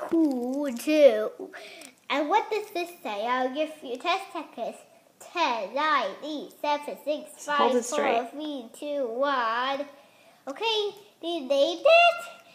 cool too. And what does this say? I'll give you 10 seconds. 10, 9, 8, 7, 6, 5, 4, 3, 2, 1. Okay, they named it.